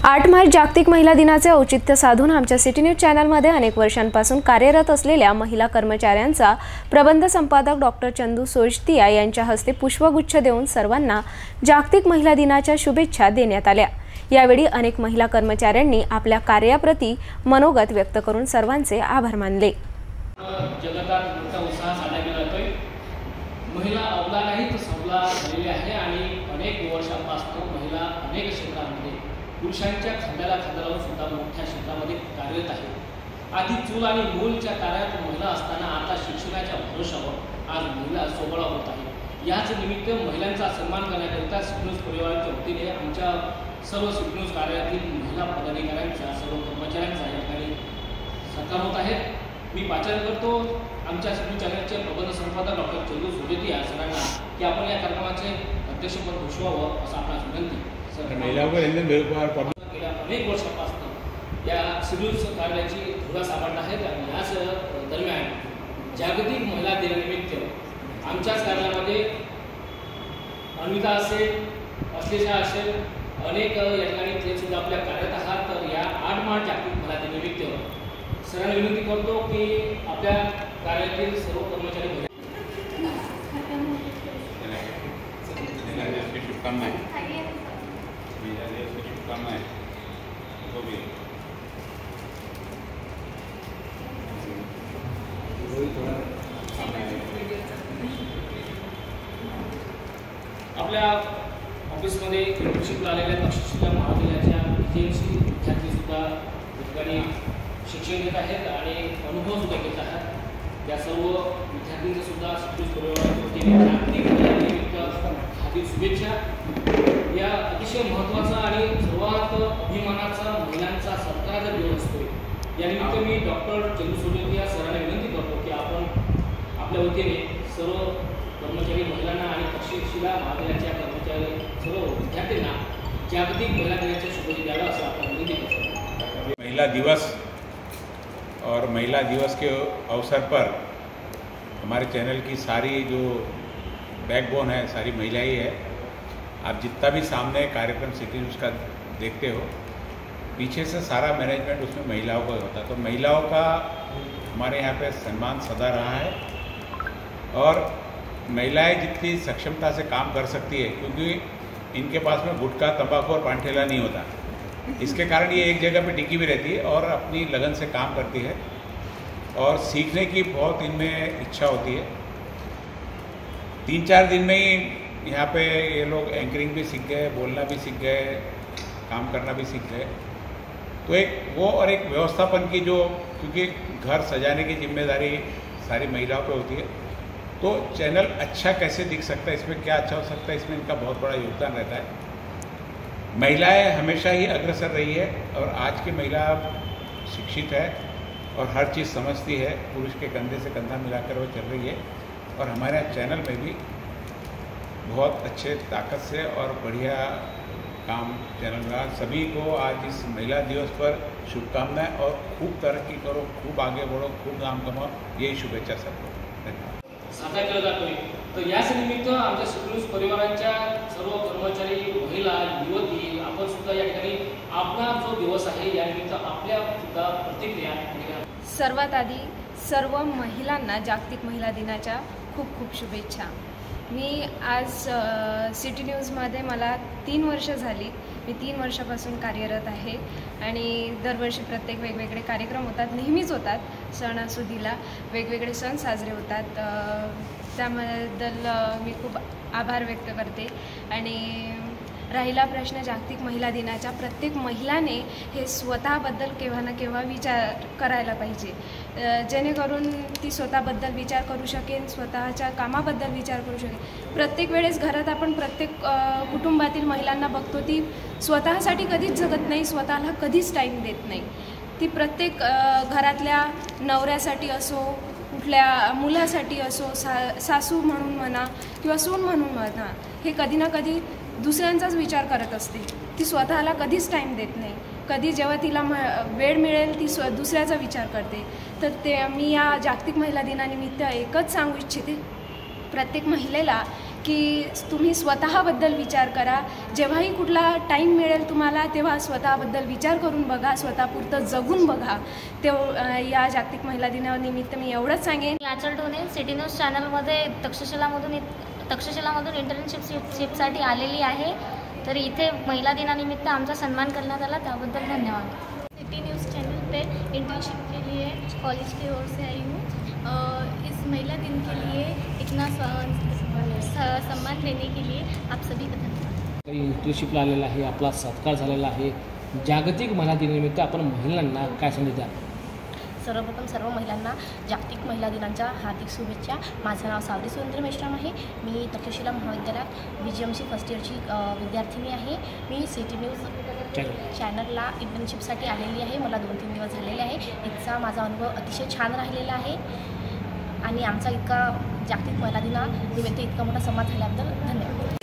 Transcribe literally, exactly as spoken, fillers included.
आठ मार्च जागतिक महिला दिनाचे औचित्य साधून आमच्या सिटी न्यूज चॅनलमध्ये अनेक वर्षांपासून कार्यरत असलेल्या महिला कर्मचाऱ्यांचा प्रबंध संपादक डॉक्टर चंदू सोजतिया यांच्या हस्ते पुष्पगुच्छ देऊन सर्वांना जागतिक महिला दिनाच्या शुभेच्छा देण्यात आल्या। यावेळी अनेक महिला कर्मचाऱ्यांनी आपल्या कार्याप्रती मनोगत व्यक्त करून सर्वांचे आभार मानले। जगतात मोठा उत्साह साजरा केला जातोय। महिला अवला नाही तर सबला झालेली आहे आणि अनेक वर्षांपासून महिला अनेक क्षेत्रांमध्ये पुरुषांच्या खांद्याला खांदा लावून सुद्धा मोठ्या क्षेत्रामध्ये कार्यरत आहे। आधी चूल आणि मूलच्या कार्यात महिला असताना आता शिक्षणाच्या भरोशावर आज महिला सोबळा होत आहे। याच निमित्त महिलांचा सन्मान करण्याकरिता सिटी न्यूज परिवाराच्या वतीने आमच्या सर्व सिटी न्यूज कार्यालयातील महिला पदाधिकाऱ्यांच्या सर्व कर्मचाऱ्यांचा या ठिकाणी सत्कार होत आहे। मी वाचन करतो आमच्या सिटी न्यूज चॅनलचे प्रबंध संपादक डॉक्टर चंदू सोजतिया सरांना की आपण या कार्यक्रमाचे अध्यक्षपद भूषवावं असं आपणास विनंती। गेल्या अनेक वर्षांपासून या सिटी न्यूज कार्यालयाची धुरा सापडत आहेत आणि याच दरम्यान जागतिक महिला दिनानिमित्त आमच्याच कार्यालयामध्ये अन्विता असेल, अश्लेषा असेल, अनेक या ठिकाणी ते सुद्धा आपल्या कार्यरत आहात। तर या आठ मार्च जागतिक महिला दिनानिमित्त सरांना विनंती करतो की आपल्या कार्यालयातील सर्व कर्मचारी शुभकामनाएं शुभकामनाएं तो भी आपल्या ऑफिसमध्ये इंटर्नशिपला आलेल्या तक्षशिला महाविद्यालयाच्या विद्यार्थी विद्यार्थी सुद्धा ठिकाणी शिक्षण घेत आहेत आणि अनुभव सुद्धा घेत आहेत। त्या सर्व विद्यार्थ्यांचे सुद्धा सिटी हार्दिक शुभेच्छा। या अतिशय महत्त्वाचा आणि सर्वात अभिमानाचा महिलांचा सत्काराचा दिवस असतो। यानिमित्त मी डॉक्टर चंदू सोजतिया सरांना विनंती करतो की आपण आपल्या वतीने सर्व कर्मचारी महिलांना आणि तक्षशिला महाविद्यालयाच्या कर्मचारी सर्व विद्यार्थ्यांना जागतिक महिला दिनाच्या शुभेच्छा द्याव्या असं आपण विनंती करतो। महिला दिवस और महिला दिवस के अवसर पर हमारे चैनल की सारी जो बैकबोन है सारी महिला ही है। आप जितना भी सामने कार्यक्रम सिटी न्यूज़ का देखते हो पीछे से सारा मैनेजमेंट उसमें महिलाओं का होता है। तो महिलाओं का हमारे यहाँ पे सम्मान सदा रहा है और महिलाएं जितनी सक्षमता से काम कर सकती है क्योंकि इनके पास में गुटखा, तंबाकू और पान ठेला नहीं होता, इसके कारण ये एक जगह पे टिकी भी रहती है और अपनी लगन से काम करती है और सीखने की बहुत इनमें इच्छा होती है। तीन चार दिन में ही यहाँ पे ये लोग एंकरिंग भी सीख गए, बोलना भी सीख गए, काम करना भी सीख गए। तो एक वो और एक व्यवस्थापन की जो क्योंकि घर सजाने की जिम्मेदारी सारी महिलाओं पे होती है, तो चैनल अच्छा कैसे दिख सकता है, इसमें क्या अच्छा हो सकता है, इसमें इनका बहुत बड़ा योगदान रहता है। महिलाएं हमेशा ही अग्रसर रही है और आज की महिला शिक्षित है और हर चीज़ समझती है, पुरुष के कंधे से कंधा मिलाकर वो चल रही है और हमारे चैनल में भी बहुत अच्छे ताकत से और बढ़िया काम चैनल में। सभी को आज इस महिला दिवस पर शुभकामनाएं और खूब तरक्की करो, खूब आगे बढ़ो, खूब नाम कमाओ, यही शुभेच्छा सबको। धन्यवाद। साजरा केला जातोय तर याच निमित्त आमच्या सिटी न्यूज परिवाराच्या सर्व कर्मचारी, महिला, युवती आपण सुद्धा या ठिकाणी आपला जो दिवस आहे या निमित्त आपल्या सुद्धा प्रतिक्रिया। सर्वात आधी सर्व महिलांना जागतिक महिला दिनाच्या खूप खूप शुभेच्छा। मी आज सिटी न्यूजमध्ये मला तीन वर्ष झाली। मी तीन वर्षापासून कार्यरत आहे आणि दरवर्षी प्रत्येक वेगवेगळे कार्यक्रम होतात, नेहमीच होतात। सणासुदीला वेगवेगळे सण साजरे होतात, त्याबद्दल मी खूप आभार व्यक्त करते। आणि राहिला प्रश्न जागतिक महिला दिनाचा, प्रत्येक महिलाने हे स्वतःबद्दल केव्हा ना केव्हा विचार करायला पाहिजे, जेणेकरून ती स्वतःबद्दल विचार करू शकेल, स्वतःच्या कामाबद्दल विचार करू शकेल। प्रत्येक वेळेस घरात आपण प्रत्येक कुटुंबातील महिलांना बघतो ती स्वतःसाठी कधीच जगत नाही, स्वतःला कधीच टाईम देत नाही। ती प्रत्येक घरातल्या नवऱ्यासाठी असो, कुठल्या मुलासाठी असो, सा सासू म्हणून म्हणा किंवा सून म्हणून म्हणा, हे कधी ना कधी दुसऱ्यांचाच विचार करत असते। ती स्वतःला कधीच टाईम देत नाही। कधी जेव्हा तिला वेळ मिळेल ती स्व दुसऱ्याचा विचार करते। तर ते मी या जागतिक महिला दिनानिमित्त एकच सांगू इच्छिते प्रत्येक महिलेला की तुम्ही स्वतःबद्दल विचार करा. जेव्हाही कुठला टाईम मिळेल तुम्हाला तेव्हा स्वतःबद्दल विचार करून बघा, स्वतःपुरतं जगून बघा. ते या जागतिक महिला दिनानिमित्त मी एवढंच सांगेन. आचल ढोणे सिटी न्यूज चॅनलमध्ये तक्षशिलामधून तक्षशिलामधून इंटर्नशिप शिपसाठी आलेली आहे. तर इथे महिला दिनानिमित्त आमचा सन्मान करण्यात आला, त्याबद्दल धन्यवाद. सिटी न्यूज़ चैनल पे इंटर्नशिप के लिए कॉलेज की ओर से आई हूँ. इस महिला दिन के लिए इतना सम्मान देने के लिए आप सभी का धन्यवाद. इंटर्नशिपला आलेला आहे, आपला सत्कार झालेला आहे. जागतिक महिला दिनानिमित्त आपण महिलांना काय संदेश द्या? सर्वप्रथम सर्व महिलांना जागतिक महिला दिनाच्या हार्दिक शुभेच्छा. माझं नाव सावरी सुरेंद्र मेश्राम आहे. मी तक्षशिला महाविद्यालयात B G M C first इयरची विद्यार्थिनी आहे. मी सिटी न्यूज चॅनलला इंटर्नशिपसाठी आलेली आहे. मला दोन तीन दिवस झालेले आहे. इथचा माझा अनुभव अतिशय छान राहिलेला आहे आणि आमचा इतका जागतिक महिला दिनानिमित्त इतका मोठा संवाद झाल्याबद्दल धन्यवाद.